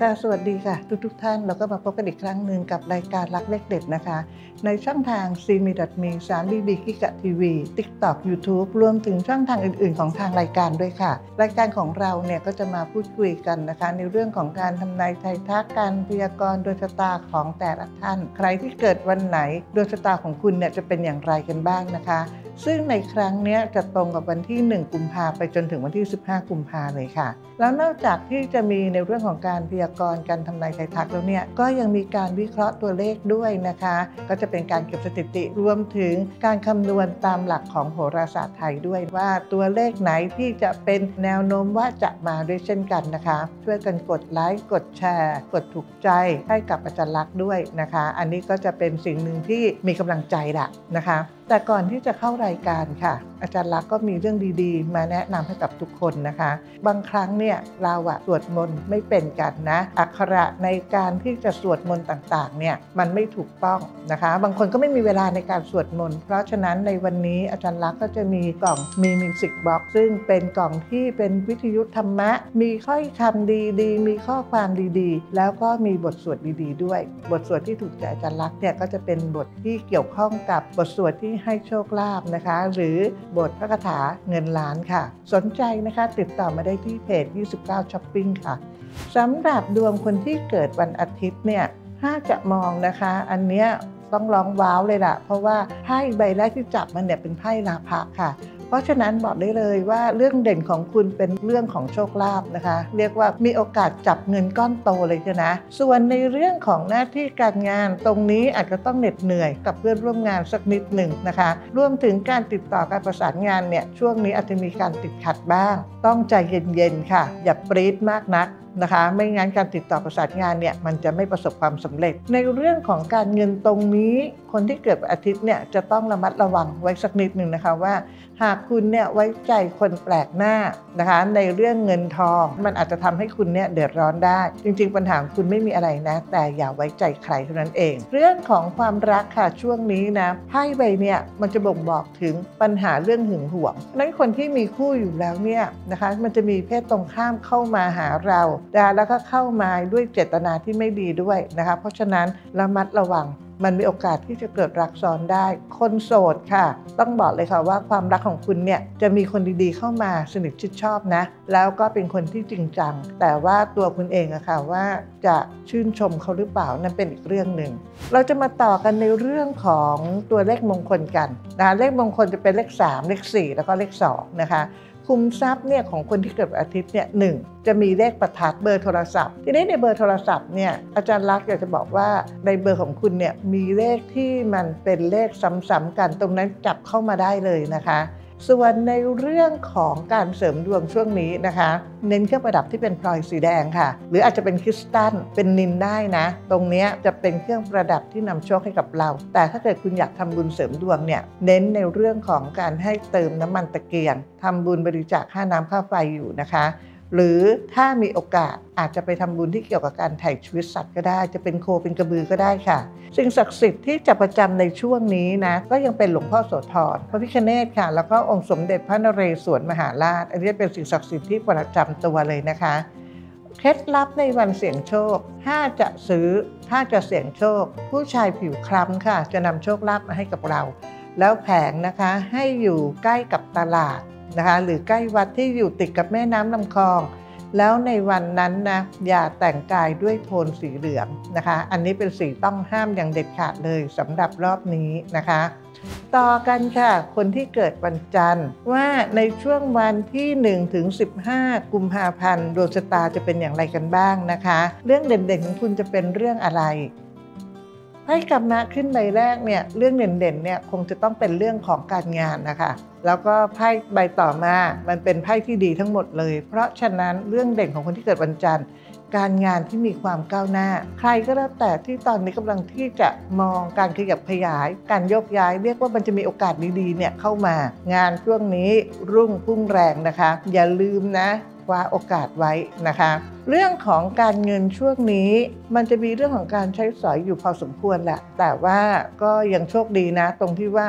ค่ะสวัสดีค่ะทุกท่านเราก็มาพบกันอีกครั้งหนึ่งกับรายการรักเลขเด็ดนะคะในช่องทาง cme.me 3bb กิกะทีวี TikTok YouTube รวมถึงช่องทางอื่นๆของทางรายการด้วยค่ะรายการของเราเนี่ยก็จะมาพูดคุยกันนะคะในเรื่องของการทำนายทายทักการพยากรณ์ดวงชะตาของแต่ละท่านใครที่เกิดวันไหนดวงชะตาของคุณเนี่ยจะเป็นอย่างไรกันบ้างนะคะซึ่งในครั้งนี้จะตรงกับวันที่1กุมภาพันธ์ไปจนถึงวันที่15กุมภาพันธ์เลยค่ะแล้วนอกจากที่จะมีในเรื่องของการพยากรณ์การทำนายทายทักแล้วเนี่ยก็ยังมีการวิเคราะห์ตัวเลขด้วยนะคะก็จะเป็นการเก็บสถิติรวมถึงการคำนวณตามหลักของโหราศาสตร์ไทยด้วยว่าตัวเลขไหนที่จะเป็นแนวโน้มว่าจะมาด้วยเช่นกันนะคะช่วยกันกดไลค์กดแชร์กดถูกใจให้กับอาจารย์ลักษณ์ด้วยนะคะอันนี้ก็จะเป็นสิ่งหนึ่งที่มีกำลังใจละนะคะแต่ก่อนที่จะเข้ารายการค่ะอาจารย์ลักษณ์ก็มีเรื่องดีๆมาแนะนำให้กับทุกคนนะคะบางครั้งเนี่ยเราสวดมนต์ไม่เป็นกันนะอักขระในการที่จะสวดมนต์ต่างๆเนี่ยมันไม่ถูกต้องนะคะบางคนก็ไม่มีเวลาในการสวดมนต์เพราะฉะนั้นในวันนี้อาจารย์ลักษณ์ก็จะมีกล่องมีมิวสิกบ็อกซ์ซึ่งเป็นกล่องที่เป็นวิทยุธรรมะมีข้อคำดีๆมีข้อความดีๆแล้วก็มีบทสวดดีๆด้วยบทสวดที่ถูกใจอาจารย์ลักษณ์เนี่ยก็จะเป็นบทที่เกี่ยวข้องกับบทสวดที่ให้โชคลาภนะคะหรือบทพระคาถาเงินล้านค่ะสนใจนะคะติดต่อมาได้ที่เพจ29ช้อปปิ้งค่ะสำหรับดวงคนที่เกิดวันอาทิตย์เนี่ยถ้าจะมองนะคะอันเนี้ยต้องร้องว้าวเลยล่ะเพราะว่าไพ่ใบแรกที่จับมันเนี่ยเป็นไพ่ราภะค่ะเพราะฉะนั้นบอกได้เลยว่าเรื่องเด่นของคุณเป็นเรื่องของโชคลาภนะคะเรียกว่ามีโอกาสจับเงินก้อนโตเลยนะส่วนในเรื่องของหน้าที่การงานตรงนี้อาจจะต้องเหน็ดเหนื่อยกับเพื่อนร่วมงานสักนิดหนึ่งนะคะรวมถึงการติดต่อการประสานงานเนี่ยช่วงนี้อาจจะมีการติดขัดบ้างต้องใจเย็นๆค่ะอย่าปรี๊ดมากนักนะคะไม่งั้นการติดต่อประสานงานเนี่ยมันจะไม่ประสบความสำเร็จในเรื่องของการเงินตรงนี้คนที่เกิดวันอาทิตย์เนี่ยจะต้องระมัดระวังไว้สักนิดหนึ่งนะคะว่าหากคุณเนี่ยไว้ใจคนแปลกหน้านะคะในเรื่องเงินทองมันอาจจะทำให้คุณเนี่ยเดือดร้อนได้จริงๆปัญหาของคุณไม่มีอะไรนะแต่อย่าไว้ใจใครเท่านั้นเองเรื่องของความรักค่ะช่วงนี้นะไพ่ใบเนี่ยมันจะบ่งบอกถึงปัญหาเรื่องหึงหวงนั้นคนที่มีคู่อยู่แล้วเนี่ยนะคะมันจะมีเพศตรงข้ามเข้ามาหาเราแล้วก็เข้ามาด้วยเจตนาที่ไม่ดีด้วยนะคะเพราะฉะนั้นระมัดระวังมันมีโอกาสที่จะเกิดรักซ้อนได้คนโสดค่ะต้องบอกเลยค่ะว่าความรักของคุณเนี่ยจะมีคนดีๆเข้ามาสนิทชิดชอบนะแล้วก็เป็นคนที่จริงจังแต่ว่าตัวคุณเองอะค่ะว่าจะชื่นชมเขาหรือเปล่านั่นเป็นอีกเรื่องหนึ่งเราจะมาต่อกันในเรื่องของตัวเลขมงคลกันนะเลขมงคลจะเป็นเลข3เลข4แล้วก็เลข2นะคะคุมทรัพย์เนี่ยของคนที่เกิดวันอาทิตย์เนี่ย1จะมีเลขประทัดเบอร์โทรศัพท์ทีนี้ในเบอร์โทรศัพท์เนี่ยอาจารย์ลักษณ์อยากจะบอกว่าในเบอร์ของคุณเนี่ยมีเลขที่มันเป็นเลขซ้ำๆกันตรงนั้นจับเข้ามาได้เลยนะคะส่วนในเรื่องของการเสริมดวงช่วงนี้นะคะเน้นเครื่องประดับที่เป็นพลอยสีแดงค่ะหรืออาจจะเป็นคริสตัลเป็นนิลได้นะตรงนี้จะเป็นเครื่องประดับที่นำโชคให้กับเราแต่ถ้าเกิดคุณอยากทำบุญเสริมดวงเนี่ยเน้นในเรื่องของการให้เติมน้ำมันตะเกียงทำบุญบริจาคค่าน้ำค่าไฟอยู่นะคะหรือถ้ามีโอกาสอาจจะไปทำบุญที่เกี่ยวกับการถ่ายชีวิตสัตว์ก็ได้จะเป็นโคเป็นกระบือก็ได้ค่ะสิ่งศักดิ์สิทธิ์ที่จะประจำในช่วงนี้นะก็ยังเป็นหลวงพ่อโสธรพระพิฆเนศค่ะแล้วก็องค์สมเด็จพระนเรศวรมหาราชอันนี้เป็นสิ่งศักดิ์สิทธิ์ที่ประจำตัวเลยนะคะเคล็ดลับในวันเสี่ยงโชคถ้าจะซื้อถ้าจะเสี่ยงโชคผู้ชายผิวคล้ำค่ะจะนำโชคลาภมาให้กับเราแล้วแผงนะคะให้อยู่ใกล้กับตลาดนะคะหรือใกล้วัดที่อยู่ติดกับแม่น้ำลำคลองแล้วในวันนั้นนะอย่าแต่งกายด้วยโทนสีเหลืองนะคะอันนี้เป็นสีต้องห้ามอย่างเด็ดขาดเลยสำหรับรอบนี้นะคะต่อกันค่ะคนที่เกิดวันจันทร์ว่าในช่วงวันที่1ถึง15กุมภาพันธ์ดวงชะตาจะเป็นอย่างไรกันบ้างนะคะเรื่องเด่นๆของคุณจะเป็นเรื่องอะไรไพ่กลับมาขึ้นใบแรกเนี่ยเรื่องเด่นๆเนี่ยคงจะต้องเป็นเรื่องของการงานนะคะแล้วก็ไพ่ใบต่อมามันเป็นไพ่ที่ดีทั้งหมดเลยเพราะฉะนั้นเรื่องเด่นของคนที่เกิดวันจันทร์การงานที่มีความก้าวหน้าใครก็แล้วแต่ที่ตอนนี้กำลังที่จะมองการขยับขยายการโยกย้ายเรียกว่ามันจะมีโอกาสดีๆเนี่ยเข้ามางานช่วงนี้รุ่งพุ่งแรงนะคะอย่าลืมนะคว้าโอกาสไว้นะคะเรื่องของการเงินช่วงนี้มันจะมีเรื่องของการใช้สอยอยู่พอสมควรแหละแต่ว่าก็ยังโชคดีนะตรงที่ว่า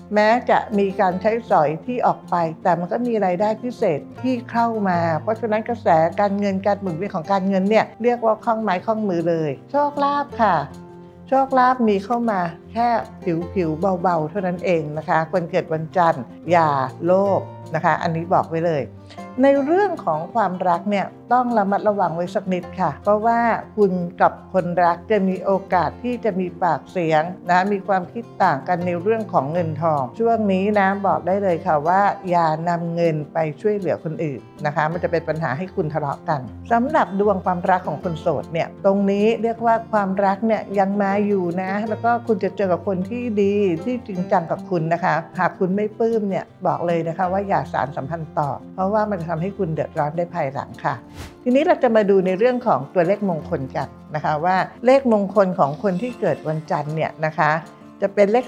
แม้จะมีการใช้สอยที่ออกไปแต่มันก็มีรายได้พิเศษที่เข้ามาเพราะฉะนั้นกระแสการเงินการหมุนเวียนของการเงินเนี่ยเรียกว่าคล่องไม้คล่องมือเลยโชคลาภค่ะโชคลาภมีเข้ามาแค่ผิวเบาๆเท่านั้นเองนะคะคนเกิดวันจันทร์อย่าโลภนะคะอันนี้บอกไว้เลยในเรื่องของความรักเนี่ยต้องระมัดระวังไว้สักนิดค่ะเพราะว่าคุณกับคนรักจะมีโอกาสที่จะมีปากเสียงนะมีความคิดต่างกันในเรื่องของเงินทองช่วงนี้นะบอกได้เลยค่ะว่าอย่านำเงินไปช่วยเหลือคนอื่นนะคะมันจะเป็นปัญหาให้คุณทะเลาะกันสำหรับดวงความรักของคนโสดเนี่ยตรงนี้เรียกว่าความรักเนี่ยยังมาอยู่นะแล้วก็คุณจะเจอกับคนที่ดีที่จริงจังกับคุณนะคะหากคุณไม่ปลื้มเนี่ยบอกเลยนะคะว่าอย่าสานสัมพันธ์ต่อเพราะว่ามันจะทำให้คุณเดือดร้อนได้ภายหลังค่ะทีนี้เราจะมาดูในเรื่องของตัวเลขมงคลกันนะคะว่าเลขมงคลของคนที่เกิดวันจันทร์เนี่ยนะคะจะเป็นเลข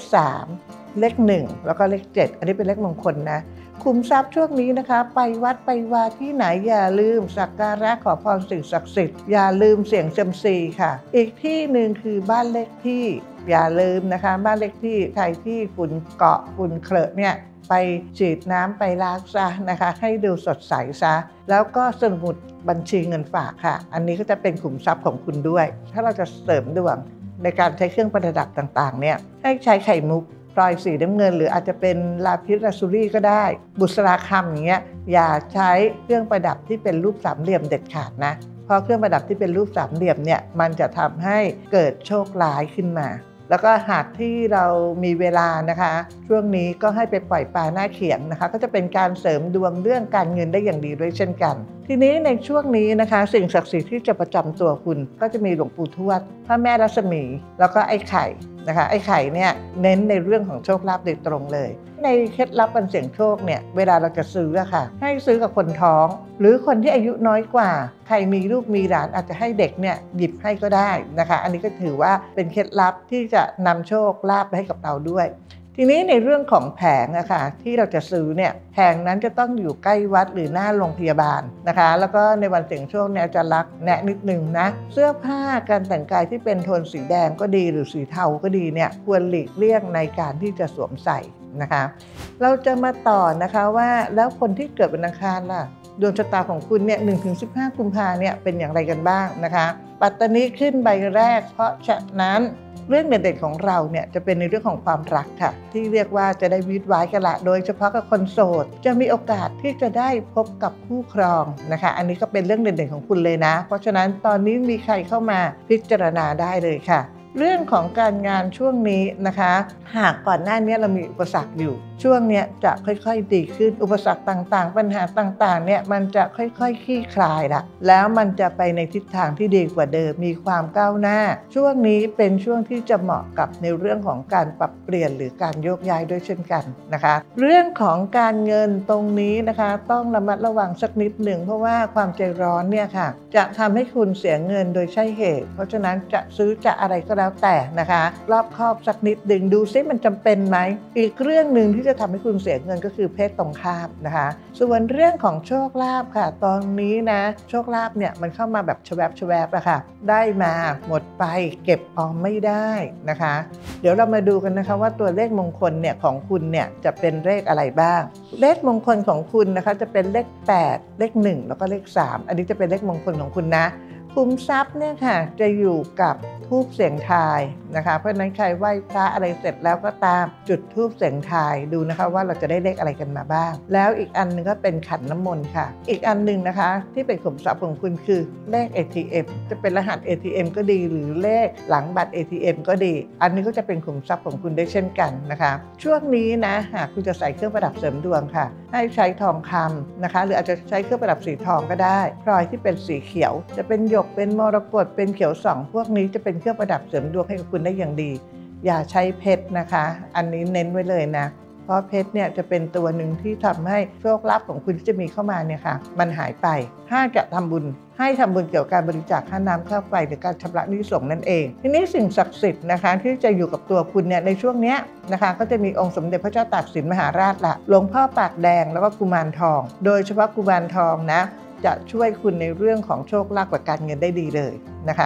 3เลข1แล้วก็เลข7อันนี้เป็นเลขมงคลนะคุมทรัพย์ช่วงนี้นะคะไปวัดไปวาที่ไหนอย่าลืมสักการะขอพรสิ่งศักดิ์สิทธิ์อย่าลืมเสี่ยงเซียมซีค่ะอีกที่หนึ่งคือบ้านเลขที่อย่าลืมนะคะบ้านเลขที่ใครที่ฝุ่นเกาะฝุ่นเคลอะเนี่ยไปฉีดน้ำไปล้างซะนะคะให้ดูสดใสซะแล้วก็สมุดบัญชีเงินฝากค่ะอันนี้ก็จะเป็นขุมทรัพย์ของคุณด้วยถ้าเราจะเสริมดวงในการใช้เครื่องประดับต่างๆเนี่ยให้ใช้ไข่มุกพลอยสีน้ำเงินหรืออาจจะเป็นลาพิสลาซูรี่ก็ได้บุษราคำอย่างเงี้ยอย่าใช้เครื่องประดับที่เป็นรูปสามเหลี่ยมเด็ดขาดนะเพราะเครื่องประดับที่เป็นรูปสามเหลี่ยมเนี่ยมันจะทำให้เกิดโชคร้ายขึ้นมาแล้วก็หากที่เรามีเวลานะคะช่วงนี้ก็ให้ไปปล่อยปลาหน้าเขียงนะคะก็จะเป็นการเสริมดวงเรื่องการเงินได้อย่างดีด้วยเช่นกันทีนี้ในช่วงนี้นะคะสิ่งศักดิ์สิทธิ์ที่จะประจำตัวคุณก็จะมีหลวงปู่ทวดพระแม่รัศมีแล้วก็ไอ้ไข่นะคะไอ้ไข่เนี่ยเน้นในเรื่องของโชคลาภโดยตรงเลยในเคล็ดลับการเสี่ยงโชคเนี่ยเวลาเราจะซื้อค่ะให้ซื้อกับคนท้องหรือคนที่อายุน้อยกว่าใครมีลูกมีหลานอาจจะให้เด็กเนี่ยหยิบให้ก็ได้นะคะอันนี้ก็ถือว่าเป็นเคล็ดลับที่จะนำโชคลาภไปให้กับเราด้วยทีนี้ในเรื่องของแผงนะคะที่เราจะซื้อเนี่ยแผงนั้นจะต้องอยู่ใกล้วัดหรือหน้าโรงพยาบาลนะคะแล้วก็ในวันเสี่ยงโชคเนี่ยจะรักแนะนิดนึงนะเสื้อผ้าการแต่งกายที่เป็นโทนสีแดงก็ดีหรือสีเทาก็ดีเนี่ยควรหลีกเลี่ยงในการที่จะสวมใส่นะคะเราจะมาต่อนะคะว่าแล้วคนที่เกิดวันอังคารล่ะดวงชะตาของคุณเนี่ย 1-15 กุมภาพันธ์เนี่ยเป็นอย่างไรกันบ้างนะคะปัตตานีขึ้นใบแรกเพราะฉะนั้นเรื่องเด่นๆของเราเนี่ยจะเป็นในเรื่องของความรักค่ะที่เรียกว่าจะได้วิวาห์กันละโดยเฉพาะกับคนโสดจะมีโอกาสที่จะได้พบกับคู่ครองนะคะอันนี้ก็เป็นเรื่องเด่นๆของคุณเลยนะเพราะฉะนั้นตอนนี้มีใครเข้ามาพิจารณาได้เลยค่ะเรื่องของการงานช่วงนี้นะคะหากก่อนหน้านี้เรามีอุปสรรคอยู่ช่วงนี้จะค่อยๆดีขึ้นอุปสรรคต่างๆปัญหาต่างๆเนี่ยมันจะค่อยๆคลี่คลายละแล้วมันจะไปในทิศทางที่ดีกว่าเดิมมีความก้าวหน้าช่วงนี้เป็นช่วงที่จะเหมาะกับในเรื่องของการปรับเปลี่ยนหรือการโยกย้ายด้วยเช่นกันนะคะเรื่องของการเงินตรงนี้นะคะต้องระมัดระวังสักนิดหนึ่งเพราะว่าความใจร้อนเนี่ยค่ะจะทำให้คุณเสียเงินโดยใช่เหตุเพราะฉะนั้นจะซื้อจะอะไรก็แล้วแต่นะคะรอบคอบสักนิดดึงดูซิมันจำเป็นไหมอีกเรื่องหนึ่งที่จะทำให้คุณเสียเงินก็คือเพศตรงข้ามนะคะส่วนเรื่องของโชคลาภค่ะตอนนี้นะโชคลาภเนี่ยมันเข้ามาแบบแวบๆอะค่ะได้มาหมดไปเก็บออมไม่ได้นะคะเดี๋ยวเรามาดูกันนะคะว่าตัวเลขมงคลเนี่ยของคุณเนี่ยจะเป็นเลขอะไรบ้างเลขมงคลของคุณนะคะจะเป็นเลข8เลข1แล้วก็เลข3อันนี้จะเป็นเลขมงคลของคุณนะคุมทรัพย์เนี่ยค่ะจะอยู่กับธูปเสียงทายนะคะเพราะฉะนั้นใครไหว้พระอะไรเสร็จแล้วก็ตามจุดธูปเสียงทายดูนะคะว่าเราจะได้เลขอะไรกันมาบ้างแล้วอีกอันนึงก็เป็นขันน้ำมนต์ค่ะอีกอันนึงนะคะที่เป็นขุมทรัพย์ของคุณคือเลข ATM จะเป็นรหัส ATM ก็ดีหรือเลขหลังบัตร ATM ก็ดีอันนี้ก็จะเป็นขุมทรัพย์ของคุณได้เช่นกันนะคะช่วงนี้นะหากคุณจะใส่เครื่องประดับเสริมดวงค่ะให้ใช้ทองคำนะคะหรืออาจจะใช้เครื่องประดับสีทองก็ได้พลอยที่เป็นสีเขียวจะเป็นหยกเป็นมรกตเป็นเขียวส่องพวกนี้จะเป็นเครื่องประดับเสริมดวงให้กับคุณได้อย่างดีอย่าใช้เพชรนะคะอันนี้เน้นไว้เลยนะเพราะเพชรเนี่ยจะเป็นตัวหนึ่งที่ทำให้โชคลาภของคุณที่จะมีเข้ามาเนี่ยค่ะมันหายไปถ้าจะทำบุญให้ทำบุญเกี่ยวกับการบริจาคค่าน้ำค่าไฟหรือการชำระหนี้ส่งนั่นเองทีนี้สิ่งศักดิ์สิทธิ์นะคะที่จะอยู่กับตัวคุณเนี่ยในช่วงนี้นะคะก็จะมีองค์สมเด็จพระเจ้าตากสินมหาราชละหลวงพ่อปากแดงแล้วก็กุมารทองโดยเฉพาะกุมารทองนะจะช่วยคุณในเรื่องของโชคลาภกับการเงินได้ดีเลยนะคะ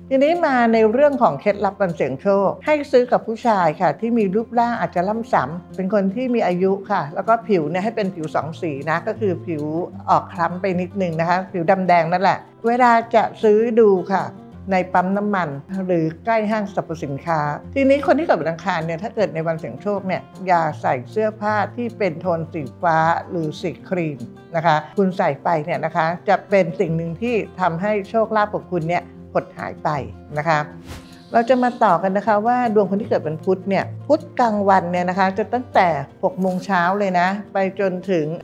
ทีนี้มาในเรื่องของเคล็ดลับการเสี่ยงโชคให้ซื้อกับผู้ชายค่ะที่มีรูปร่างอาจจะล่ำสันเป็นคนที่มีอายุค่ะแล้วก็ผิวเนี่ยให้เป็นผิว2สีนะก็คือผิวออกคล้ำไปนิดนึงนะคะผิวดำแดงนั่นแหละเวลาจะซื้อดูค่ะในปั๊มน้ำมันหรือใกล้ห้างสรรพสินค้าทีนี้คนที่เกิดวันอังคารเนี่ยถ้าเกิดในวันเสี่ยงโชคเนี่ยอย่าใส่เสื้อผ้าที่เป็นโทนสีฟ้าหรือสีครีมนะคะคุณใส่ไปเนี่ยนะคะจะเป็นสิ่งหนึ่งที่ทำให้โชคลาภของคุณเนี่ยหดหายไปนะคะเราจะมาต่อกันนะคะว่าดวงคนที่เกิดวันพุธเนี่ยพุธกลางวันเนี่ยนะคะจะตั้งแต่6 โมงเช้าเลยนะไปจนถึง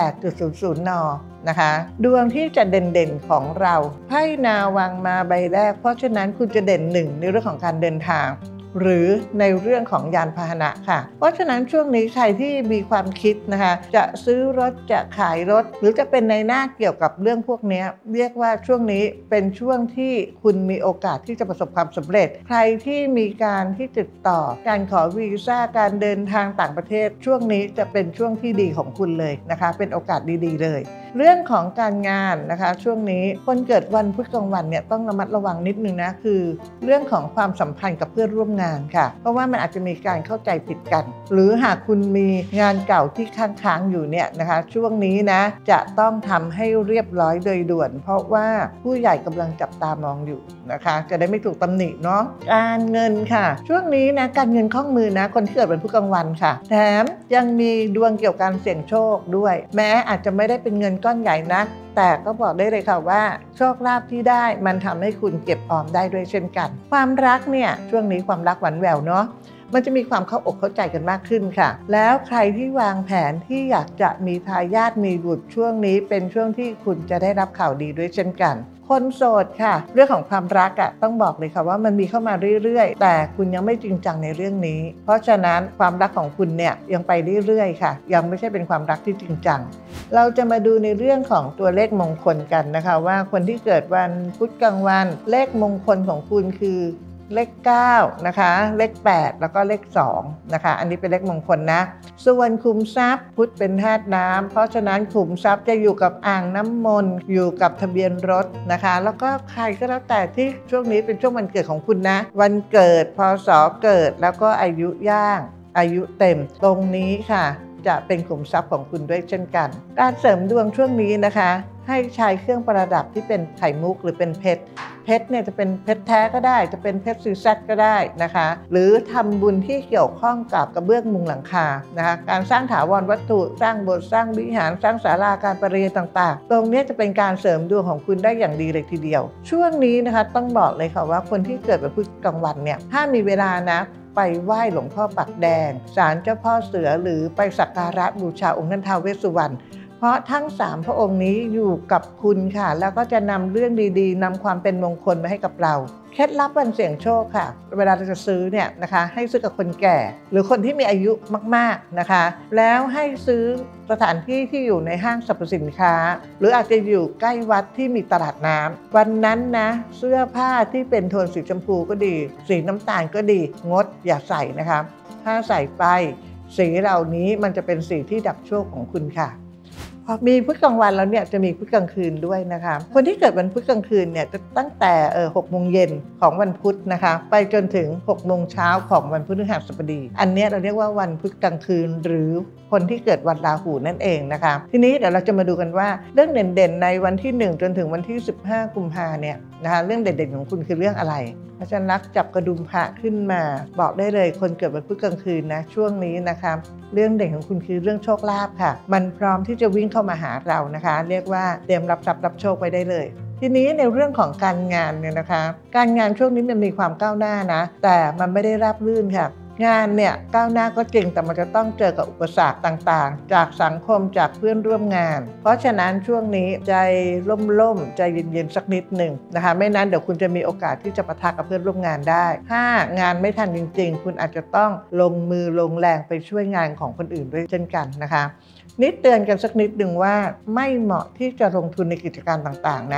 18.00 น.นะคะดวงที่จะเด่นๆของเราไพ่นาวังมาใบแรกเพราะฉะนั้นคุณจะเด่น1ในเรื่องของการเดินทางหรือในเรื่องของยานพาหนะค่ะเพราะฉะนั้นช่วงนี้ใครที่มีความคิดนะคะจะซื้อรถจะขายรถหรือจะเป็นในหน้าเกี่ยวกับเรื่องพวกนี้เรียกว่าช่วงนี้เป็นช่วงที่คุณมีโอกาสที่จะประสบความสำเร็จใครที่มีการที่ติดต่อการขอวีซ่าการเดินทางต่างประเทศช่วงนี้จะเป็นช่วงที่ดีของคุณเลยนะคะเป็นโอกาสดีๆเลยเรื่องของการงานนะคะช่วงนี้คนเกิดวันพุธกลางวันเนี่ยต้องระมัดระวังนิดนึงนะคือเรื่องของความสัมพันธ์กับเพื่อนร่วมงานค่ะเพราะว่ามันอาจจะมีการเข้าใจผิดกันหรือหากคุณมีงานเก่าที่ค้างๆอยู่เนี่ยนะคะช่วงนี้นะจะต้องทำให้เรียบร้อยโดยด่วนเพราะว่าผู้ใหญ่กำลังจับตามองอยู่นะคะจะได้ไม่ถูกตำหนิเนาะการเงินค่ะช่วงนี้นะการเงินคล่องมือนะคนที่เกิดวันพุธกลางวันค่ะแถมยังมีดวงเกี่ยวกับการเสี่ยงโชคด้วยแม้อาจจะไม่ได้เป็นเงินก้อนใหญ่นักแต่ก็บอกได้เลยค่ะว่าโชคลาภที่ได้มันทำให้คุณเก็บออมได้ด้วยเช่นกันความรักเนี่ยช่วงนี้ความรักหวานแหววเนาะมันจะมีความเข้าอกเข้าใจกันมากขึ้นค่ะแล้วใครที่วางแผนที่อยากจะมีทายาทมีบุตรช่วงนี้เป็นช่วงที่คุณจะได้รับข่าวดีด้วยเช่นกันคนโสดค่ะเรื่องของความรักต้องบอกเลยค่ะว่ามันมีเข้ามาเรื่อยๆแต่คุณยังไม่จริงจังในเรื่องนี้เพราะฉะนั้นความรักของคุณเนี่ยยังไปเรื่อยๆค่ะยังไม่ใช่เป็นความรักที่จริงจังเราจะมาดูในเรื่องของตัวเลขมงคลกันนะคะว่าคนที่เกิดวันพุธกลางวันเลขมงคลของคุณคือเลข9นะคะเลข8แล้วก็เลข2นะคะอันนี้เป็นเลขมงคลนะส่วนขุมทรัพย์พุธเป็นธาตุน้ำเพราะฉะนั้นขุมทรัพย์จะอยู่กับอ่างน้ำมนต์อยู่กับทะเบียนรถนะคะแล้วก็ใครก็แล้วแต่ที่ช่วงนี้เป็นช่วงวันเกิดของคุณนะวันเกิดพศเกิดแล้วก็อายุย่างอายุเต็มตรงนี้ค่ะจะเป็นขุมทรัพย์ของคุณด้วยเช่นกันการเสริมดวงช่วงนี้นะคะให้ใช้เครื่องประดับที่เป็นไข่มุกหรือเป็นเพชรเนี่ยจะเป็นเพชรแท้ก็ได้จะเป็นเพชรซีแซดก็ได้นะคะหรือทำบุญที่เกี่ยวข้องกับกระเบื้องมุงหลังคานะคะการสร้างถาวรวัตถุสร้างโบสถ์สร้างวิหารสร้างศาลาการประเรียนต่างๆตรงนี้จะเป็นการเสริมดวงของคุณได้อย่างดีเลยทีเดียวช่วงนี้นะคะต้องบอกเลยค่ะว่าคนที่เกิดวันพุธกลางวันเนี่ยถ้ามีเวลานะไปไหว้หลวงพ่อปักแดงศาลเจ้าพ่อเสือหรือไปสักการะบูชาองค์ท่านท้าวเวสสุวรรณเพราะทั้ง3พระองค์นี้อยู่กับคุณค่ะแล้วก็จะนำเรื่องดีๆนำความเป็นมงคลมาให้กับเราเคล็ดลับวันเสี่ยงโชคค่ะเวลาเราจะซื้อเนี่ยนะคะให้ซื้อกับคนแก่หรือคนที่มีอายุมากๆนะคะแล้วให้ซื้อสถานที่ที่อยู่ในห้างสรรพสินค้าหรืออาจจะอยู่ใกล้วัดที่มีตลาดน้ำวันนั้นนะเสื้อผ้าที่เป็นโทนสีชมพูก็ดีสีน้ำตาลก็ดีงดอย่าใส่นะคะถ้าใส่ไปสีเหล่านี้มันจะเป็นสีที่ดับโชคของคุณค่ะมีพุธกลางวันแล้วเนี่ยจะมีพุธกลางคืนด้วยนะคะคนที่เกิดวันพุธกลางคืนเนี่ยจะตั้งแต่6 โมงเย็นของวันพุธนะคะไปจนถึง6 โมงเช้าของวันพฤหัสบดีอันนี้เราเรียกว่าวันพุธกลางคืนหรือคนที่เกิดวันราหูนั่นเองนะคะทีนี้เดี๋ยวเราจะมาดูกันว่าเรื่องเด่นๆในวันที่1จนถึงวันที่15 กุมภาพันธ์เนี่ยนะคะเรื่องเด่นๆของคุณคือเรื่องอะไรอาจารย์ลักษณ์จับกระดุมพระขึ้นมาบอกได้เลยคนเกิดวันพุธกลางคืนนะช่วงนี้นะคะเรื่องเด่นของคุณคือเรื่องโชคลาภค่ะมันพร้อมที่จะวิ่งเข้ามาหาเรานะคะเรียกว่าเตรียมรับทรัพย์รับโชคไว้ได้เลยทีนี้ในเรื่องของการงานเนี่ยนะคะการงานช่วงนี้มันมีความก้าวหน้านะแต่มันไม่ได้ราบรื่นค่ะงานเนี่ยก้าวหน้าก็จริงแต่มันจะต้องเจอกับอุปสรรคต่างๆจากสังคมจากเพื่อนร่วมงานเพราะฉะนั้นช่วงนี้ใจร่มๆใจเย็นๆสักนิดหนึ่งนะคะไม่นั้นเดี๋ยวคุณจะมีโอกาสที่จะปะทะกับเพื่อนร่วมงานได้ถ้างานไม่ทันจริงๆคุณอาจจะต้องลงมือลงแรงไปช่วยงานของคนอื่นด้วยเช่นกันนะคะนิดเตือนกันสักนิดหนึ่งว่าไม่เหมาะที่จะลงทุนในกิจการต่างๆนะ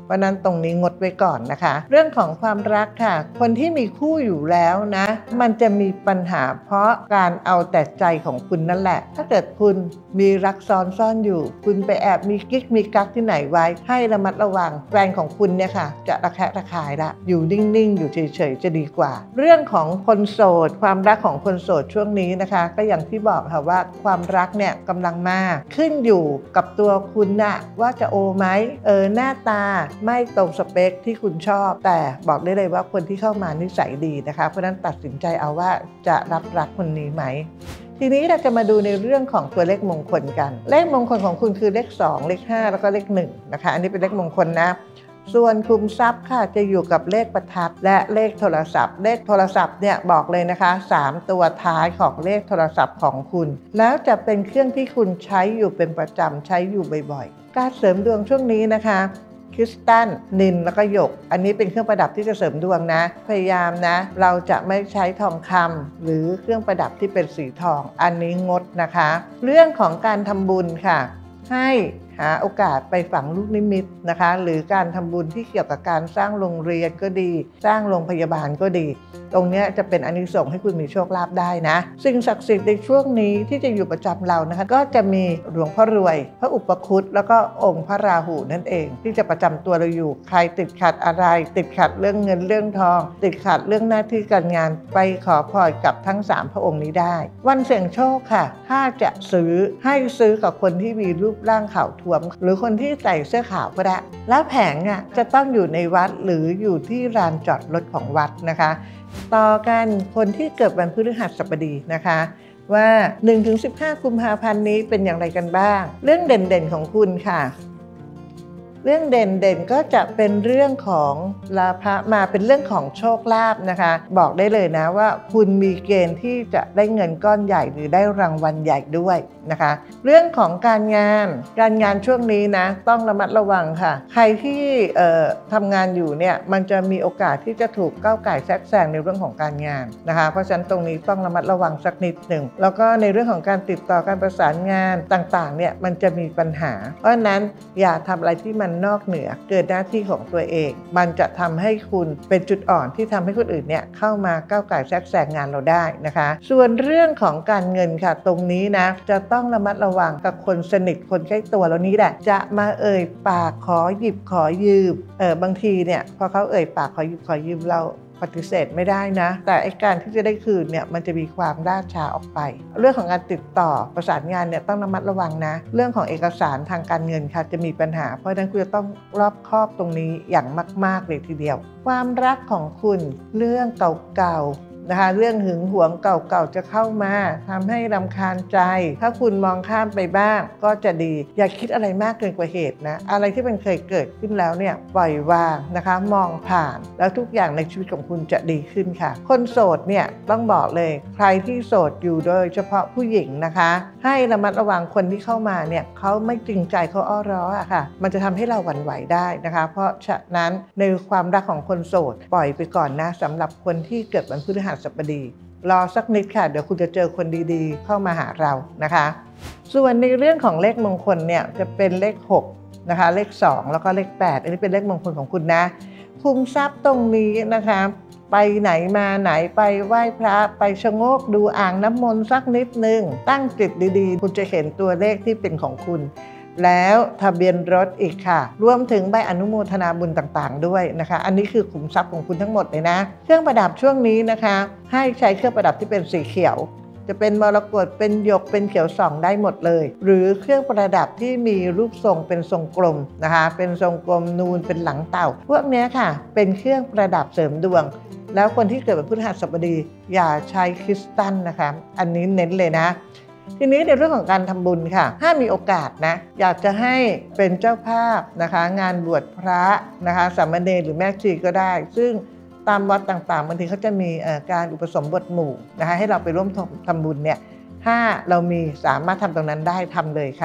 เพราะนั้นตรงนี้งดไว้ก่อนนะคะเรื่องของความรักค่ะคนที่มีคู่อยู่แล้วนะมันจะมีปัญหาเพราะการเอาแต่ใจของคุณนั่นแหละถ้าเกิดคุณมีรักซ้อนซ่อนอยู่คุณไปแอบมีกิ๊กมีกั๊กที่ไหนไว้ให้ระมัดระวังแฟนของคุณเนี่ยค่ะจะระแคะระคายละอยู่นิ่งๆอยู่เฉยๆจะดีกว่าเรื่องของคนโสดความรักของคนโสดช่วงนี้นะคะก็อย่างที่บอกค่ะว่าความรักเนี่ยกำลังมาขึ้นอยู่กับตัวคุณน่ะว่าจะโอไหมหน้าตาไม่ตรงสเปคที่คุณชอบแต่บอกได้เลยว่าคนที่เข้ามานิสัยดีนะคะเพราะนั้นตัดสินใจเอาว่าจะรับรักคนนี้ไหมทีนี้เราจะมาดูในเรื่องของตัวเลขมงคลกันเลขมงคลของคุณคือเลข2เลข5แล้วก็เลข1นะคะอันนี้เป็นเลขมงคลนะส่วนคุมทรัพย์ค่ะจะอยู่กับเลขประทัดและเลขโทรศัพท์เลขโทรศัพท์เนี่ยบอกเลยนะคะ3ตัวท้ายของเลขโทรศัพท์ของคุณแล้วจะเป็นเครื่องที่คุณใช้อยู่เป็นประจำใช้อยู่บ่อยๆการเสริมดวงช่วงนี้นะคะคริสตัลนิลแล้วก็หยกอันนี้เป็นเครื่องประดับที่จะเสริมดวงนะพยายามนะเราจะไม่ใช้ทองคำหรือเครื่องประดับที่เป็นสีทองอันนี้งดนะคะเรื่องของการทำบุญค่ะให้หาโอกาสไปฝังลูกนิมิตนะคะหรือการทำบุญที่เกี่ยวกับการสร้างโรงเรียนก็ดีสร้างโรงพยาบาลก็ดีตรงนี้จะเป็นอานิสงส์ให้คุณมีโชคลาภได้นะสิ่งศักดิ์สิทธิ์ในช่วงนี้ที่จะอยู่ประจำเรานะคะก็จะมีหลวงพ่อรวยพระอุปคุฎแล้วก็องค์พระราหูนั่นเองที่จะประจำตัวเราอยู่ใครติดขัดอะไรติดขัดเรื่องเงินเรื่องทองติดขัดเรื่องหน้าที่การงานไปขอพรกับทั้ง3พระองค์นี้ได้วันเสี่ยงโชคค่ะถ้าจะซื้อให้ซื้อกับคนที่มีรูปร่างขาวท้วมหรือคนที่ใส่เสื้อขาวก็ได้แล้วแผงจะต้องอยู่ในวัดหรืออยู่ที่ลานจอดรถของวัดนะคะต่อกันคนที่เกิดวันพฤหัสบดีนะคะว่า 1-15 กุมภาพันธ์นี้เป็นอย่างไรกันบ้างเรื่องเด่นๆของคุณค่ะเรื่องเด่นๆก็จะเป็นเรื่องของลาภะมาเป็นเรื่องของโชคลาภนะคะบอกได้เลยนะว่าคุณมีเกณฑ์ที่จะได้เงินก้อนใหญ่หรือได้รางวัลใหญ่ด้วยนะคะเรื่องของการงานช่วงนี้นะต้องระมัดระวังค่ะใครที่ทำงานอยู่เนี่ยมันจะมีโอกาสที่จะถูกก้าวก่ายแทรกแซงในเรื่องของการงานนะคะเพราะฉะนั้นตรงนี้ต้องระมัดระวังสักนิดหนึ่งแล้วก็ในเรื่องของการติดต่อการประสานงานต่างๆเนี่ยมันจะมีปัญหาเพราะฉะนั้นอย่าทำอะไรที่มันนอกเหนือเกินหน้าที่ของตัวเองมันจะทำให้คุณเป็นจุดอ่อนที่ทำให้คนอื่นเนี่ยเข้ามาก้าวก่ายแทรกแซงงานเราได้นะคะส่วนเรื่องของการเงินค่ะตรงนี้นะจะต้องระมัดระวังกับคนสนิทคนใกล้ตัวเรานี้แหละจะมาปากขอหยิบขอยืมบางทีเนี่ยพอเขาปากขอหยิบขอยืมเราปฏิเสธไม่ได้นะแต่การที่จะได้คืนเนี่ยมันจะมีความล่าช้าออกไปเรื่องของการติดต่อประสานงานเนี่ยต้องระมัดระวังนะเรื่องของเอกสารทางการเงินค่ะจะมีปัญหาเพราะฉะนั้นคุณจะต้องรอบคอบตรงนี้อย่างมากๆเลยทีเดียวความรักของคุณเรื่องเก่าๆนะคะเรื่องหึงหวงเก่าๆจะเข้ามาทำให้รำคาญใจถ้าคุณมองข้ามไปบ้างก็จะดีอย่าคิดอะไรมากเกินกว่าเหตุนะอะไรที่มันเคยเกิดขึ้นแล้วเนี่ยปล่อยวางนะคะมองผ่านแล้วทุกอย่างในชีวิตของคุณจะดีขึ้นค่ะคนโสดเนี่ยต้องบอกเลยใครที่โสดอยู่โดยเฉพาะผู้หญิงนะคะให้ระมัดระวังคนที่เข้ามาเนี่ยเขาไม่จริงใจเขาอ้อร้อค่ะมันจะทำให้เราหวั่นไหวได้นะคะเพราะฉะนั้นในความรักของคนโสดปล่อยไปก่อนนะสำหรับคนที่เกิดวันพฤหัสบดีรอสักนิดค่ะเดี๋ยวคุณจะเจอคนดีๆเข้ามาหาเรานะคะส่วนในเรื่องของเลขมงคลเนี่ยจะเป็นเลข6นะคะเลข2แล้วก็เลข8อันนี้เป็นเลขมงคลของคุณนะคุมทรัพย์ตรงนี้นะคะไปไหนมาไหนไปไหว้พระไปชะโงกดูอ่างน้ำมนต์สักนิดนึงตั้งจิตดีๆคุณจะเห็นตัวเลขที่เป็นของคุณแล้วทะเบียนรถอีกค่ะรวมถึงใบอนุโมทนาบุญต่างๆด้วยนะคะอันนี้คือขุมทรัพย์ของคุณทั้งหมดเลยนะเครื่องประดับช่วงนี้นะคะให้ใช้เครื่องประดับที่เป็นสีเขียวจะเป็นมรกตเป็นหยกเป็นเขียวส่องได้หมดเลยหรือเครื่องประดับที่มีรูปทรงเป็นทรงกลมนะคะเป็นทรงกลมนูนเป็นหลังเต่าพวกนี้ค่ะเป็นเครื่องประดับเสริมดวงแล้วคนที่เกิดวันพฤหัสบดีอย่าใช้คริสตัลนะคะอันนี้เน้นเลยนะทีนี้ในเรื่องของการทำบุญค่ะถ้ามีโอกาสนะอยากจะให้เป็นเจ้าภาพนะคะงานบวชพระนะคะสามเณรหรือแม่ชีก็ได้ซึ่งตามวัดต่างๆบางทีเขาจะมีการอุปสมบทหมู่นะคะให้เราไปร่วมทำบุญเนี่ยถ้าเรามีสามารถทำตรงนั้นได้ทำเลยค่ะ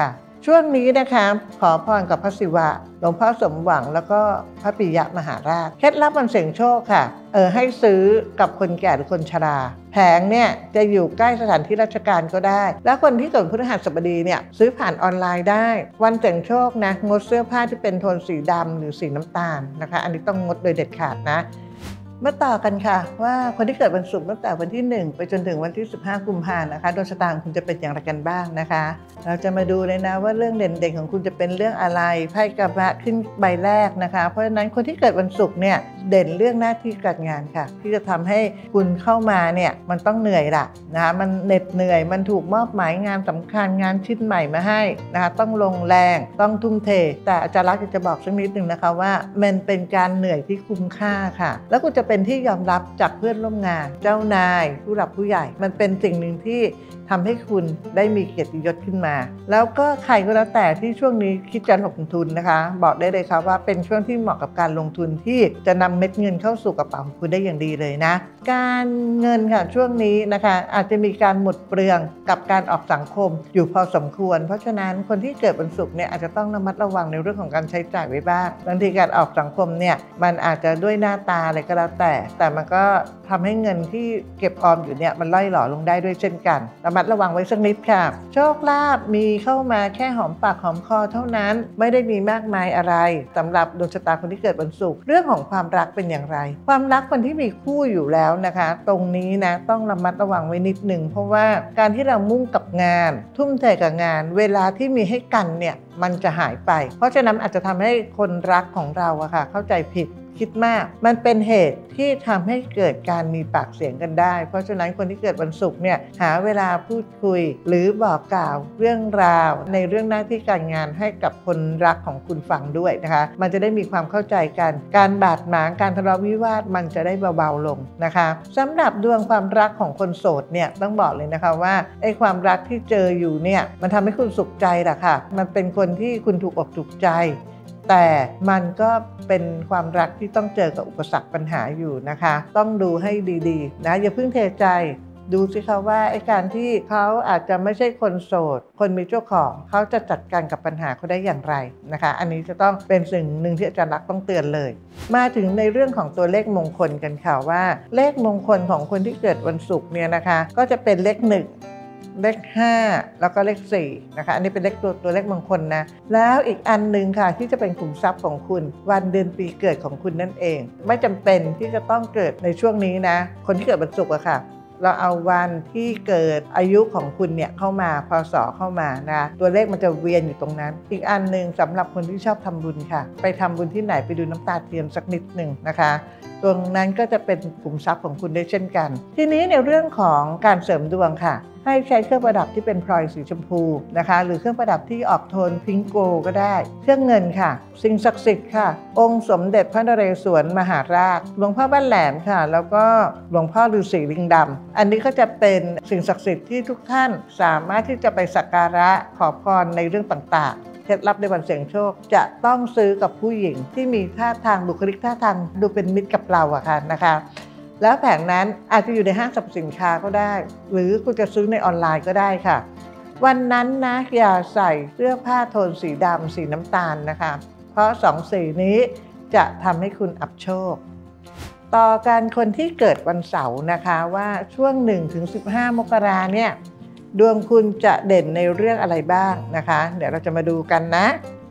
ช่วงนี้นะคะขอพรกับพระศิวะหลวงพ่อสมหวังแล้วก็พระปิยมหาราชเคล็ดลับวันเสี่ยงโชคค่ะให้ซื้อกับคนแก่หรือคนชราแผงเนี่ยจะอยู่ใกล้สถานที่ราชการก็ได้แล้วคนที่เกิดพฤหัสบดีเนี่ยซื้อผ่านออนไลน์ได้วันเสี่ยงโชคนะงดเสื้อผ้าที่เป็นโทนสีดำหรือสีน้ำตาลนะคะอันนี้ต้องงดโดยเด็ดขาดนะมาต่อกันค่ะว่าคนที่เกิดวันศุกร์ตั้งแต่วันที่1ไปจนถึงวันที่15กุมภาพันธ์นะคะดวงชะตาของคุณจะเป็นอย่างไรกันบ้างนะคะเราจะมาดูเลยนะว่าเรื่องเด่นๆของคุณจะเป็นเรื่องอะไรไพ่กระบะขึ้นใบแรกนะคะเพราะฉะนั้นคนที่เกิดวันศุกร์เนี่ยเด่นเรื่องหน้าที่การงานค่ะที่จะทำให้คุณเข้ามาเนี่ยมันต้องเหนื่อยล่ะนะคะมันเหน็ดเหนื่อยมันถูกมอบหมายงานสำคัญงานชิ้นใหม่มาให้นะคะต้องลงแรงต้องทุ่มเทแต่อาจารย์ลักษณ์จะบอกสักนิดหนึ่งนะคะว่ามันเป็นการเหนื่อยที่คุ้มค่าค่ะแล้วคุณจะเป็นที่ยอมรับจากเพื่อนร่วมงานเจ้านายผู้หลักผู้ใหญ่มันเป็นสิ่งหนึ่งที่ทำให้คุณได้มีเกียรติยศขึ้นมาแล้วก็ใครก็แล้วแต่ที่ช่วงนี้คิดจะลงทุนนะคะบอกได้เลยค่ะว่าเป็นช่วงที่เหมาะกับการลงทุนที่จะนำเม็ดเงินเข้าสู่กระเป๋าของคุณได้อย่างดีเลยนะการเงินค่ะช่วงนี้นะคะอาจจะมีการหมดเปลืองกับการออกสังคมอยู่พอสมควรเพราะฉะนั้นคนที่เกิดวันศุกร์เนี่ยอาจจะต้องระมัดระวังในเรื่องของการใช้จ่ายไว้บ้างบางทีการออกสังคมเนี่ยมันอาจจะด้วยหน้าตาอะไรก็แล้วแต่มันก็ทำให้เงินที่เก็บออมอยู่เนี่ยมันล่อยหล่อลงได้ด้วยเช่นกันระมัดระวังไว้สักนิดค่ะโชคลาภมีเข้ามาแค่หอมปากหอมคอเท่านั้นไม่ได้มีมากมายอะไรสำหรับดวงชะตาคนที่เกิดวันศุกร์เรื่องของความรักเป็นอย่างไรความรักคนที่มีคู่อยู่แล้วนะคะตรงนี้นะต้องระมัดระวังไว้นิดหนึ่งเพราะว่าการที่เรามุ่งกับงานทุ่มเทกับงานเวลาที่มีให้กันเนี่ยมันจะหายไปเพราะฉะนั้นอาจจะทำให้คนรักของเราอะค่ะเข้าใจผิดคิดมากมันเป็นเหตุที่ทำให้เกิดการมีปากเสียงกันได้เพราะฉะนั้นคนที่เกิดวันศุกร์เนี่ยหาเวลาพูดคุยหรือบอกกล่าวเรื่องราวในเรื่องหน้าที่การงานให้กับคนรักของคุณฟังด้วยนะคะมันจะได้มีความเข้าใจกันการบาดหมางการทะเลาะวิวาทมันจะได้เบาๆลงนะคะสำหรับดวงความรักของคนโสดเนี่ยต้องบอกเลยนะคะว่าไอ้ความรักที่เจออยู่เนี่ยมันทำให้คุณสุขใจแหละค่ะมันเป็นคนที่คุณถูกอกถูกใจแต่มันก็เป็นความรักที่ต้องเจอกับอุปสรรคปัญหาอยู่นะคะต้องดูให้ดีๆนะอย่าเพิ่งเทใจดูสิคะว่าไอ้การที่เขาอาจจะไม่ใช่คนโสดคนมีเจ้าของเขาจะจัดการกับปัญหาเขาได้อย่างไรนะคะอันนี้จะต้องเป็นสิ่งหนึ่งที่อาจารย์ลักษณ์ต้องเตือนเลยมาถึงในเรื่องของตัวเลขมงคลกันค่ะว่าเลขมงคลของคนที่เกิดวันศุกร์เนี่ยนะคะก็จะเป็นเลข1เลข5แล้วก็เลข4นะคะอันนี้เป็นเลขตัวเลขมงคลนะแล้วอีกอันหนึ่งค่ะที่จะเป็นขุมทรัพย์ของคุณวันเดือนปีเกิดของคุณนั่นเองไม่จำเป็นที่จะต้องเกิดในช่วงนี้นะคนที่เกิดวันศุกร์อะค่ะเราเอาวันที่เกิดอายุของคุณเนี่ยเข้ามาพศเข้ามานะตัวเลขมันจะเวียนอยู่ตรงนั้นอีกอันหนึ่งสำหรับคนที่ชอบทำบุญค่ะไปทำบุญที่ไหนไปดูน้ำตาเทียนสักนิดหนึ่งนะคะตรงนั้นก็จะเป็นขุมทรัพย์ของคุณได้เช่นกันทีนี้ในเรื่องของการเสริมดวงค่ะให้ใช้เครื่องประดับที่เป็นพลอยสีชมพูนะคะหรือเครื่องประดับที่ออกโทนพิงโกก็ได้เครื่องเงินค่ะสิ่งศักดิ์สิทธิ์ค่ะองค์สมเด็จพระนเรศวรมหาราชหลวงพ่อบ้านแหลมค่ะแล้วก็หลวงพ่อฤาษีลิงดำอันนี้ก็จะเป็นสิ่งศักดิ์สิทธิ์ที่ทุกท่านสามารถที่จะไปสักการะขอพรในเรื่องต่างๆเคล็ดลับในวันเสี่ยงโชคจะต้องซื้อกับผู้หญิงที่มีท่าทางบุคลิกท่าทางดูเป็นมิตรกับเราอะค่ะนะคะแล้วแผงนั้นอาจจะอยู่ในห้างสรรพสินค้าก็ได้หรือคุณจะซื้อในออนไลน์ก็ได้ค่ะวันนั้นนะอย่าใส่เสื้อผ้าโทนสีดำสีน้ำตาลนะคะเพราะ2สีนี้จะทำให้คุณอับโชคต่อกันคนที่เกิดวันเสาร์นะคะว่าช่วง 1-15 มกราเนี่ยดวงคุณจะเด่นในเรื่องอะไรบ้างนะคะเดี๋ยวเราจะมาดูกันนะ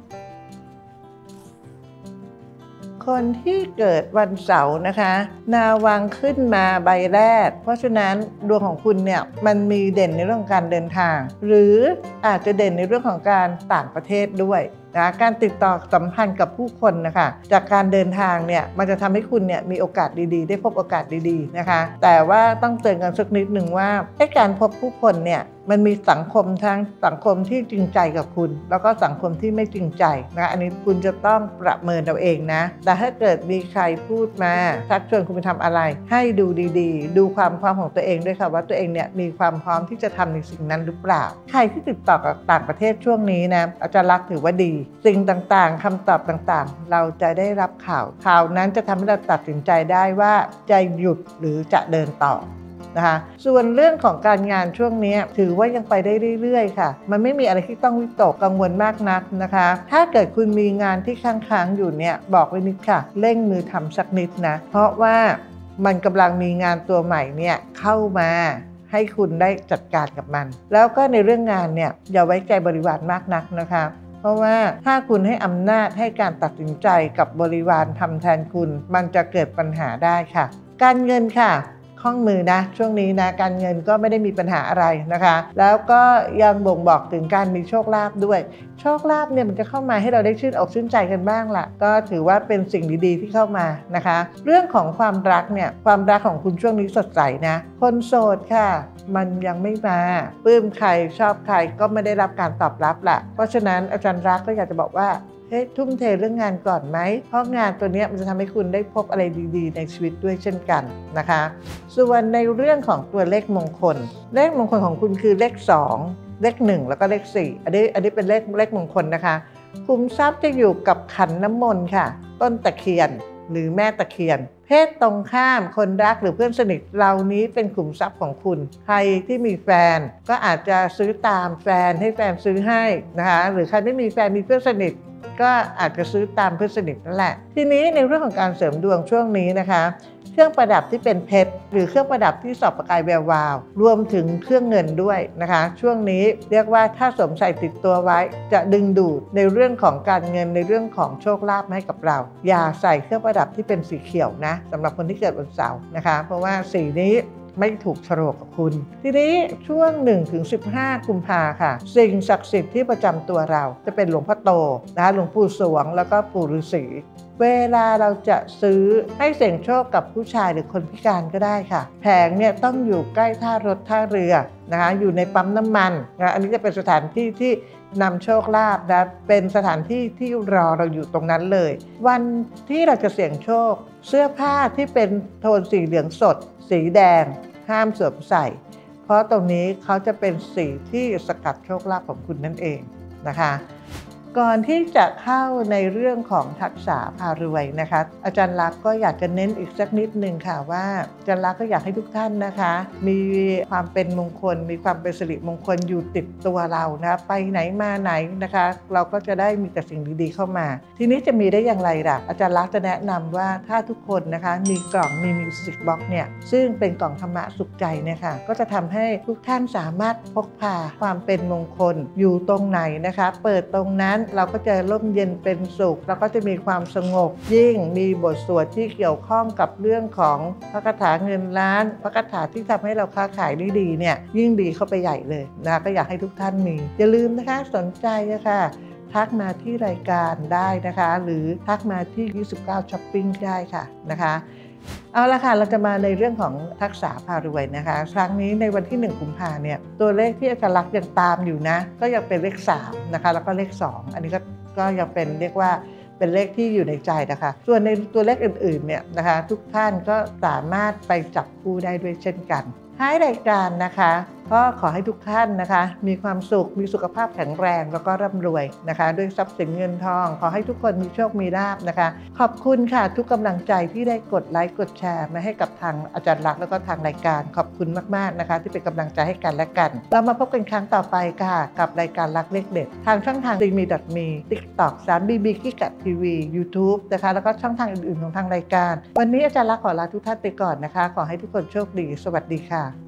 คนที่เกิดวันเสาร์นะคะนาวังขึ้นมาใบแรกเพราะฉะนั้นดวงของคุณเนี่ยมันมีเด่นในเรื่องของการเดินทางหรืออาจจะเด่นในเรื่องของการต่างประเทศด้วยนะการติดต่อสัมพันธ์กับผู้คนนะคะจากการเดินทางเนี่ยมันจะทำให้คุณเนี่ยมีโอกาสดีๆได้พบโอกาสดีๆนะคะแต่ว่าต้องเตือนกันสักนิดหนึ่งว่าการพบผู้คนเนี่ยมันมีสังคมทั้งสังคมที่จริงใจกับคุณแล้วก็สังคมที่ไม่จริงใจนะอันนี้คุณจะต้องประเมินเอาเองนะแต่ถ้าเกิดมีใครพูดมาชักชวนคุณไปทำอะไรให้ดูดีๆดูความพร้อมของตัวเองด้วยค่ะว่าตัวเองเนี่ยมีความพร้อมที่จะทำในสิ่งนั้นหรือเปล่าใครที่ติดต่อกับต่างประเทศช่วงนี้นะอาจารย์ลักษณ์ถือว่าดีสิ่งต่างๆคำตอบต่างๆเราจะได้รับข่าวนั้นจะทำให้เราตัดสินใจได้ว่าจะหยุดหรือจะเดินต่อนะคะส่วนเรื่องของการงานช่วงนี้ถือว่ายังไปได้เรื่อยๆค่ะมันไม่มีอะไรที่ต้องวิตกกังวลมากนักนะคะถ้าเกิดคุณมีงานที่ค้างๆอยู่เนี่ยบอกไว้นิดค่ะเร่งมือทำสักนิดนะเพราะว่ามันกำลังมีงานตัวใหม่เนี่ยเข้ามาให้คุณได้จัดการกับมันแล้วก็ในเรื่องงานเนี่ยอย่าไว้ใจบริวารมากนักนะคะเพราะว่าถ้าคุณให้อำนาจให้การตัดสินใจกับบริวารทำแทนคุณมันจะเกิดปัญหาได้ค่ะการเงินค่ะคล่องมือนะช่วงนี้นะการเงินก็ไม่ได้มีปัญหาอะไรนะคะแล้วก็ยังบ่งบอกถึงการมีโชคลาภด้วยโชคลาภเนี่ยมันจะเข้ามาให้เราได้ชื่นอกชื่นใจกันบ้างล่ะก็ถือว่าเป็นสิ่งดีๆที่เข้ามานะคะเรื่องของความรักเนี่ยความรักของคุณช่วงนี้สดใสนะคนโสดค่ะมันยังไม่มาปลื้มใครชอบใครก็ไม่ได้รับการตอบรับล่ะเพราะฉะนั้นอาจารย์รักก็อยากจะบอกว่าทุ่มเทเรื่องงานก่อนไหมเพราะงานตัวนี้มันจะทำให้คุณได้พบอะไรดีๆในชีวิตด้วยเช่นกันนะคะส่วนในเรื่องของตัวเลขมงคลเลขมงคลของคุณคือเลข2เลข1แล้วก็เลข4อันนี้เป็นเลขมงคลนะคะขุมทรัพย์จะอยู่กับขันน้ำมนต์ค่ะต้นตะเคียนหรือแม่ตะเคียนเพศตรงข้ามคนรักหรือเพื่อนสนิทเหล่านี้เป็นขุมทรัพย์ของคุณใครที่มีแฟนก็อาจจะซื้อตามแฟนให้แฟนซื้อให้นะคะหรือใครไม่มีแฟนมีเพื่อนสนิทก็อาจจะซื้อตามเพื่อนสนิทนั่นแหละทีนี้ในเรื่องของการเสริมดวงช่วงนี้นะคะเครื่องประดับที่เป็นเพชรหรือเครื่องประดับที่ส่องประกายแวววาวรวมถึงเครื่องเงินด้วยนะคะช่วงนี้เรียกว่าถ้าสวมใส่ติดตัวไว้จะดึงดูดในเรื่องของการเงินในเรื่องของโชคลาภให้กับเราอย่าใส่เครื่องประดับที่เป็นสีเขียวนะสำหรับคนที่เกิดวันเสาร์นะคะเพราะว่าสีนี้ไม่ถูกโฉลกกับคุณทีนี้ช่วง 1-15 กุมภาค่ะสิ่งศักดิ์สิทธิ์ที่ประจำตัวเราจะเป็นหลวงพ่อโตนะคะหลวงปู่สวงแล้วก็ปู่ฤาษีเวลาเราจะซื้อให้เสี่ยงโชคกับผู้ชายหรือคนพิการก็ได้ค่ะแผงเนี่ยต้องอยู่ใกล้ท่ารถท่าเรือนะคะอยู่ในปั๊มน้ำมันนะอันนี้จะเป็นสถานที่ที่นำโชคลาภนะเป็นสถานที่ที่รอเราอยู่ตรงนั้นเลยวันที่เราจะเสี่ยงโชคเสื้อผ้าที่เป็นโทนสีเหลืองสดสีแดงห้ามสวมใส่เพราะตรงนี้เขาจะเป็นสีที่สกัดโชคลาภของคุณนั่นเองนะคะก่อนที่จะเข้าในเรื่องของทักษะพารวยนะคะอาจารย์ลักษณ์ก็อยากจะเน้นอีกสักนิดนึงค่ะว่าอาจารย์ลักษณ์ก็อยากให้ทุกท่านนะคะมีความเป็นมงคลมีความเป็นสิริมงคลอยู่ติดตัวเรานะไปไหนมาไหนนะคะเราก็จะได้มีแต่สิ่งดีๆเข้ามาทีนี้จะมีได้อย่างไรล่ะอาจารย์ลักษณ์จะแนะนำว่าถ้าทุกคนนะคะมีกล่องมีมิวสิกบ็อกซ์เนี่ยซึ่งเป็นกล่องธรรมะสุขใจเนี่ยค่ะก็จะทำให้ทุกท่านสามารถพกพาความเป็นมงคลอยู่ตรงไหนนะคะเปิดตรงนั้นเราก็จะร่มเย็นเป็นสุขแล้วก็จะมีความสงบยิ่งมีบทสวดที่เกี่ยวข้องกับเรื่องของพระคาถาเงินล้านพระคาถาที่ทำให้เราค้าขายได้ดีเนี่ยยิ่งดีเข้าไปใหญ่เลยนะก็อยากให้ทุกท่านมีอย่าลืมนะคะสนใจนะคะทักมาที่รายการได้นะคะหรือทักมาที่29ช้อปปิ้งได้ค่ะนะคะเอาละค่ะเราจะมาในเรื่องของทักษะพารวยนะคะครั้งนี้ในวันที่1กุมภาพันธ์เนี่ยตัวเลขที่อาจารย์ลักษณ์ยังตามอยู่นะก็ยังเป็นเลข3นะคะแล้วก็เลข2อันนี้ก็ยังเป็นเรียกว่าเป็นเลขที่อยู่ในใจนะคะส่วนในตัวเลขอื่นๆเนี่ยนะคะทุกท่านก็สามารถไปจับคู่ได้ด้วยเช่นกันท้ายรายการนะคะก็ขอให้ทุกท่านนะคะมีความสุขมีสุขภาพแข็งแรงแล้วก็ร่ำรวยนะคะด้วยทรัพย์สินเงินทองขอให้ทุกคนมีโชคมีลาภนะคะขอบคุณค่ะทุกกำลังใจที่ได้กดไลค์กดแชร์มาให้กับทางอาจารย์ลักษณ์แล้วก็ทางรายการขอบคุณมากๆนะคะที่เป็นกำลังใจให้กันและกันเรามาพบกันครั้งต่อไปค่ะกับรายการลักเลขเด็ดทางช่องทาง CME.me TikTok 3BB กิกะทีวี YouTube นะคะแล้วก็ช่องทางอื่นๆของทางรายการวันนี้อาจารย์ลักษณ์ขอลาทุกท่านไปก่อนนะคะขอให้ทุกคนโชคดีสวัสดีค่ะ